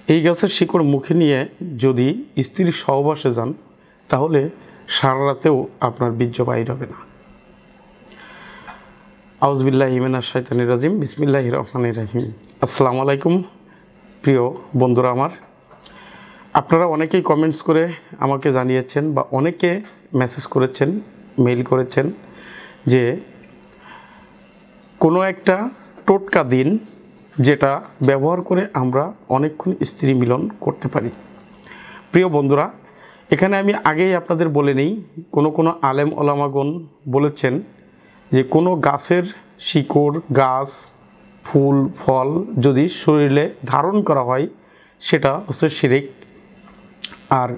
এই গাছের শিকড় মুখে নিয়ে যদি স্ত্রীর সহবাসে যান তাহলে সারা রাতেও আপনার বীর্য বাইর হবে না। আউযুবিল্লাহি মিনাশ শাইতানির রাজিম, বিসমিল্লাহির রহমানির রহিম। আসসালামু আলাইকুম প্রিয় বন্ধুরা আমার। আপনারা অনেকেই কমেন্টস করে আমাকে জানিয়েছেন বা অনেকে মেসেজ করেছেন, মেইল করেছেন যে কোনো একটা টোটকা দিন যেটা ব্যবহার করে আমরা অনেকক্ষণ স্ত্রী মিলন করতে পারি। প্রিয় বন্ধুরা, এখানে আমি আগেই আপনাদের বলে নিই, কোনো আলেম ওলামাগণ বলেছেন যে কোনো গাছের শিকড়, গাছ, ফুল, ফল যদি শরীরে ধারণ করা হয় সেটা হচ্ছে শিরক। আর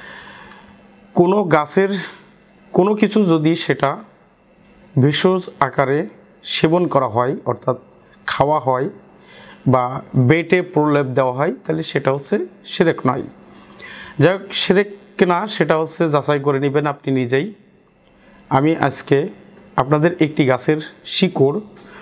কোনো গাছের কোনো কিছু যদি সেটা ভেষজ আকারে সেবন করা হয়, অর্থাৎ খাওয়া হয় বা বেটে প্রলেপ দেওয়া হয়, তাহলে সেটা হচ্ছে শিরক নয়। যাই হোক, শিরক না সেটা হচ্ছে যাচাই করে নেবেন আপনি নিজেই। আমি আজকে আপনাদের একটি গাছের শিকড়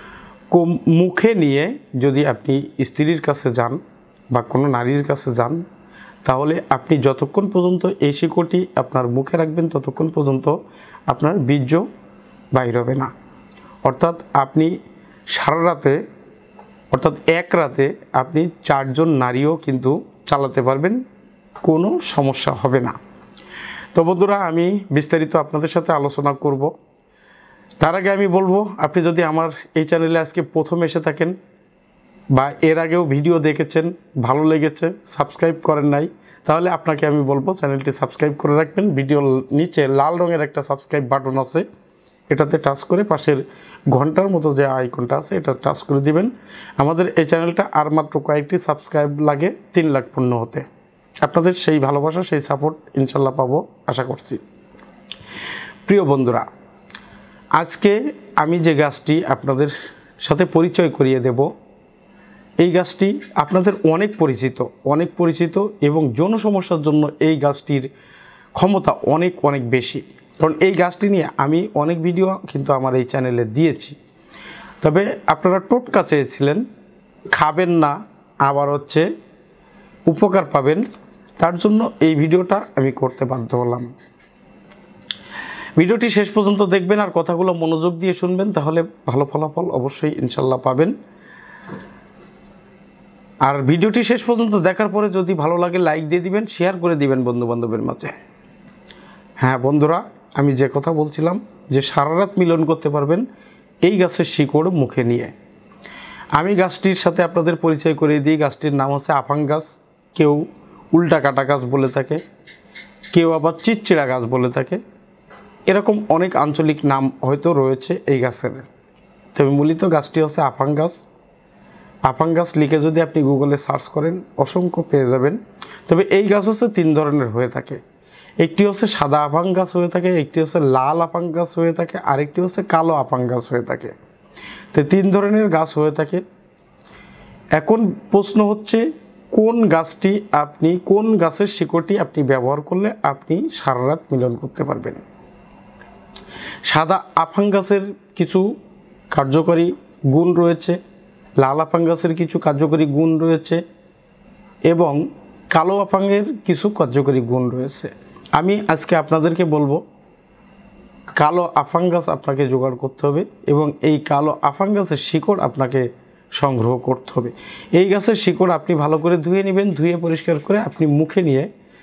মুখে নিয়ে যদি আপনি স্ত্রীর কাছে যান বা কোনো নারীর কাছে যান, তাহলে আপনি যতক্ষণ পর্যন্ত এই শিকড়টি আপনার মুখে রাখবেন ততক্ষণ পর্যন্ত আপনার বীর্য বাইর হবে না। অর্থাৎ আপনি সারা রাতে, অর্থাৎ এক রাতে আপনি 4 জন নারীও কিন্তু চালাতে পারবেন, কোনো সমস্যা হবে না। তো বন্ধুরা, আমি বিস্তারিত আপনাদের সাথে আলোচনা করব। তার আগে আমি বলবো, আপনি যদি আমার এই চ্যানেলে আজকে প্রথম এসে থাকেন বা এর আগেও ভিডিও দেখেছেন, ভালো লেগেছে, সাবস্ক্রাইব করেন নাই, তাহলে আপনাকে আমি বলবো চ্যানেলটি সাবস্ক্রাইব করে রাখবেন। ভিডিওর নিচে লাল রঙের একটা সাবস্ক্রাইব বাটন আছে, এটাতে টাচ করে পাশের ঘন্টার মতো যে আইকনটা আছে এটা টাচ করে দিবেন। আমাদের এই চ্যানেলটা আর মাত্র কয়েকটি সাবস্ক্রাইব লাগে 3 লাখ পূর্ণ হতে। আপনাদের সেই ভালোবাসা, সেই সাপোর্ট ইনশাল্লাহ পাবো আশা করছি। প্রিয় বন্ধুরা, আজকে আমি যে গাছটি আপনাদের সাথে পরিচয় করিয়ে দেব, এই গাছটি আপনাদের অনেক পরিচিত এবং যৌন সমস্যার জন্য এই গাছটির ক্ষমতা অনেক বেশি। কারণ এই গাছটি নিয়ে আমি অনেক ভিডিও কিন্তু আমার এই চ্যানেলে দিয়েছি। তবে আপনারা টোটকা চেয়েছিলেন, খাবেন না আবার হচ্ছে উপকার পাবেন, তার জন্য এই ভিডিওটা আমি করতে বাধ্য হলাম। ভিডিওটি শেষ পর্যন্ত দেখবেন আর কথাগুলো মনোযোগ দিয়ে শুনবেন, তাহলে ভালো ফলাফল অবশ্যই ইনশাল্লাহ পাবেন। আর ভিডিওটি শেষ পর্যন্ত দেখার পরে যদি ভালো লাগে লাইক দিয়ে দিবেন, শেয়ার করে দিবেন বন্ধুবান্ধবের মাঝে। হ্যাঁ বন্ধুরা, আমি যে কথা বলছিলাম যে সারা রাত মিলন করতে পারবেন এই গাছের শিকড় মুখে নিয়ে। আমি গাছটির সাথে আপনাদের পরিচয় করিয়ে দিই। গাছটির নাম হচ্ছে আফাং গাছ, কেউ উল্টা কাটা গাছ বলে থাকে, কেউ আবার চিচিড়া গাছ বলে থাকে, এরকম অনেক আঞ্চলিক নাম হয়তো রয়েছে এই গাছের। তবে মূলত গাছটি হচ্ছে আফাং গাছ। আফাং গাছ লিখে যদি আপনি গুগলে সার্চ করেন অসংখ্য পেয়ে যাবেন। তবে এই গাছ হচ্ছে 3 ধরনের হয়ে থাকে। একটি হচ্ছে সাদা আফাং গাছ হয়ে থাকে, একটি হচ্ছে লাল আফাং গাছ হয়ে থাকে, আরেকটি হচ্ছে কালো আফাং গাছ হয়ে থাকে। তো 3 ধরনের গাছ হয়ে থাকে। এখন প্রশ্ন হচ্ছে কোন গাছের শিকড়টি আপনি ব্যবহার করলে আপনি সারা রাত মিলন করতে পারবেন। সাদা আফাং গাছের কিছু কার্যকরী গুণ রয়েছে, লাল আফাং গাছের কিছু কার্যকরী গুণ রয়েছে এবং কালো আফাংয়ের কিছু কার্যকরী গুণ রয়েছে। আমি আজকে আপনাদেরকে বলবো কালো আফাং গাছ আপনাকে জোগাড় করতে হবে এবং এই কালো আফাং গাছের শিকড় আপনাকে সংগ্রহ করতে হবে। এই গাছের শিকড় আপনি ভালো করে ধুয়ে নেবেন, ধুয়ে পরিষ্কার করে আপনি মুখে নিয়ে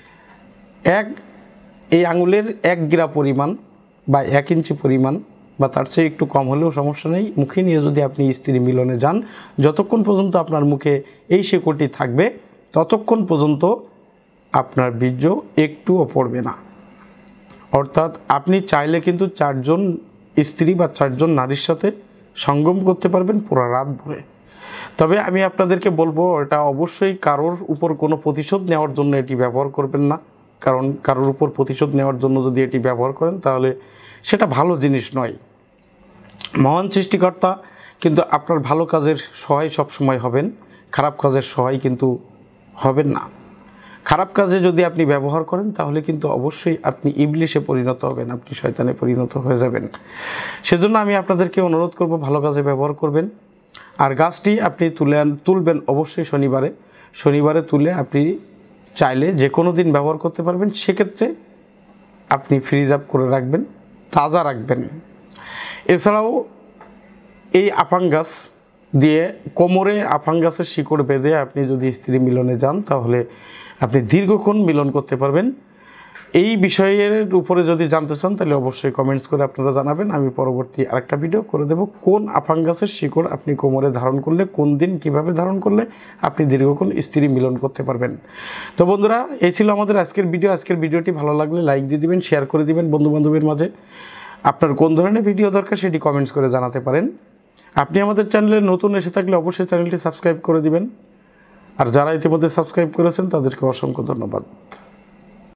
এই আঙুলের 1 গ্রা পরিমাণ বা 1 ইঞ্চি পরিমাণ বা তার চেয়ে একটু কম হলেও সমস্যা নেই, মুখে নিয়ে যদি আপনি স্ত্রী মিলনে যান, যতক্ষণ পর্যন্ত আপনার মুখে এই শিকড়টি থাকবে ততক্ষণ পর্যন্ত আপনার বীর্য একটুও পড়বে না। অর্থাৎ আপনি চাইলে কিন্তু 4 জন স্ত্রী বা 4 জন নারীর সাথে সঙ্গম করতে পারবেন পুরো রাত ভরে। তবে আমি আপনাদেরকে বলবো, এটা অবশ্যই কারোর উপর কোনো প্রতিশোধ নেওয়ার জন্য এটি ব্যবহার করবেন না। কারণ কারোর উপর প্রতিশোধ নেওয়ার জন্য যদি এটি ব্যবহার করেন তাহলে সেটা ভালো জিনিস নয়। মহান সৃষ্টিকর্তা কিন্তু আপনার ভালো কাজের সহায় সবসময় হবেন, খারাপ কাজের সহায় কিন্তু হবেন না। খারাপ কাজে যদি আপনি ব্যবহার করেন তাহলে কিন্তু অবশ্যই আপনি ইবলিশে পরিণত হবেন, আপনি শয়তানে পরিণত হয়ে যাবেন। সেজন্য আমি আপনাদেরকে অনুরোধ করব ভালো কাজে ব্যবহার করবেন। আর গাছটি আপনি তুলবেন অবশ্যই শনিবারে। শনিবারে তুলে আপনি চাইলে যে কোনো দিন ব্যবহার করতে পারবেন। সেক্ষেত্রে আপনি ফ্রিজ আপ করে রাখবেন, তাজা রাখবেন। এছাড়াও এই আফাং গাছ দিয়ে কোমরে আফাং গাছের শিকড় বেঁধে আপনি যদি স্ত্রী মিলনে যান তাহলে আপনি দীর্ঘক্ষণ মিলন করতে পারবেন। এই বিষয়ের উপরে যদি জানতে চান তাহলে অবশ্যই কমেন্টস করে আপনারা জানাবেন। আমি পরবর্তী আরেকটা ভিডিও করে দেব কোন আফাং গাছের শিকড় আপনি কোমরে ধারণ করলে, কোন দিন কিভাবে ধারণ করলে আপনি দীর্ঘক্ষণ স্ত্রী মিলন করতে পারবেন। তো বন্ধুরা, এই ছিল আমাদের আজকের ভিডিও। আজকের ভিডিওটি ভালো লাগলে লাইক দিয়ে দিবেন, শেয়ার করে দিবেন বন্ধুবান্ধবের মাঝে। আপনার কোন ধরনের ভিডিও দরকার সেটি কমেন্টস করে জানাতে পারেন। আপনি আমাদের চ্যানেলে নতুন এসে থাকলে অবশ্যই চ্যানেলটি সাবস্ক্রাইব করে দিবেন। আর যারা ইতিমধ্যে সাবস্ক্রাইব করেছেন তাদেরকে অসংখ্য ধন্যবাদ।